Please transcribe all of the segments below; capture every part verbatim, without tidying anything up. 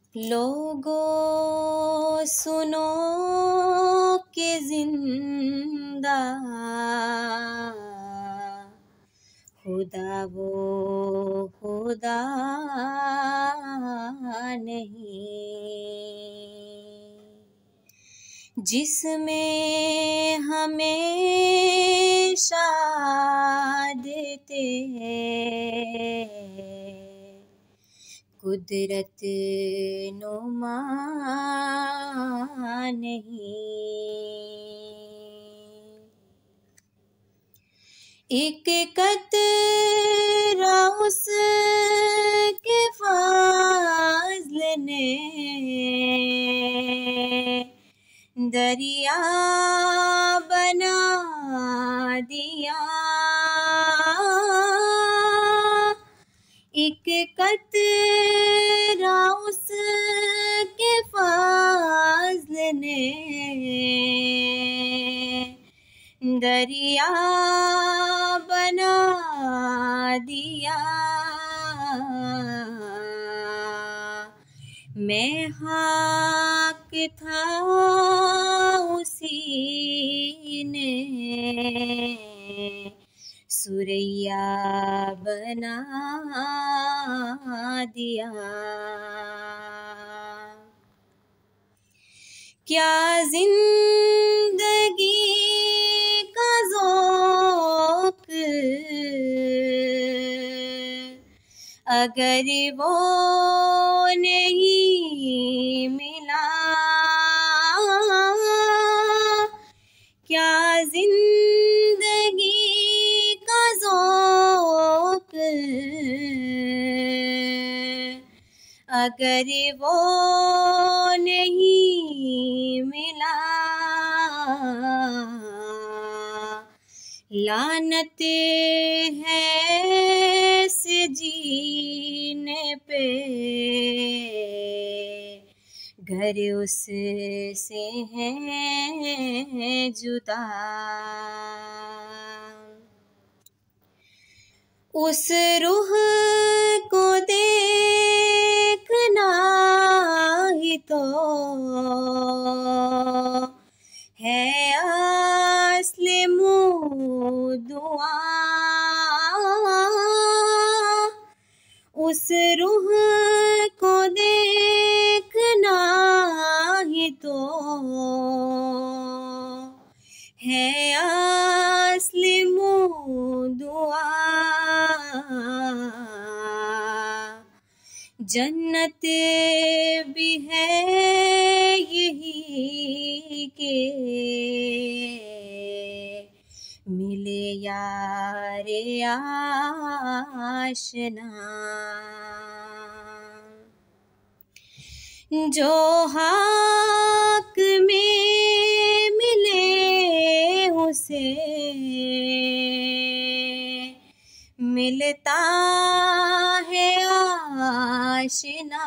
लोगों सुनो के जिंदा खुदा वो खुदा नहीं जिसमें हमेशा देते कुदरत नुमा नहीं। एक कतरा उसके फाज़ल ने दरिया बना दिया। एक कतरा उसके फाज़ल ने दरिया बना दिया। मैं खाक था उसी ने सुरैया बना दिया। क्या जिंदगी का ज़ौक़ अगर वो नहीं मिला। क्या जिंदगी का ज़ौक़ अगर वो नहीं मिला। लानत है से जीने पे घर उससे हैं जुदा। उस रूह को देखना ही तो है असली मुद्दुआ। उस रूह को देखना ही तो है असली मुद्दुआ। जन्नत भी है यही के मिले यार आशना। जो हाक में मिले उसे मिलता है आशना।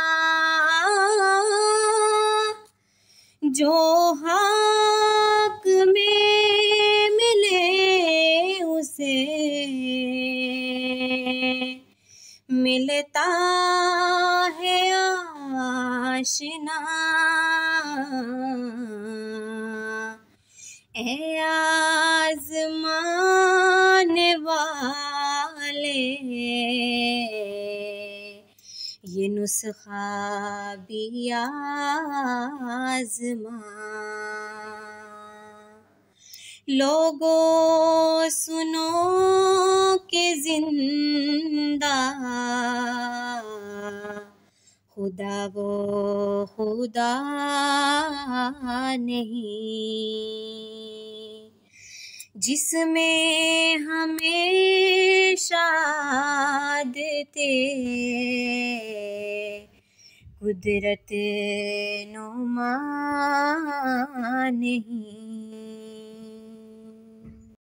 जो हाक में मिले उसे मिलता है आशना। ए आज़माने वाले ये नुस्खा भी आज़मा। लोगों सुनो के जिंदा खुदा वो खुदा नहीं जिसमें हमेशा देते कुदरत नुमा नहीं।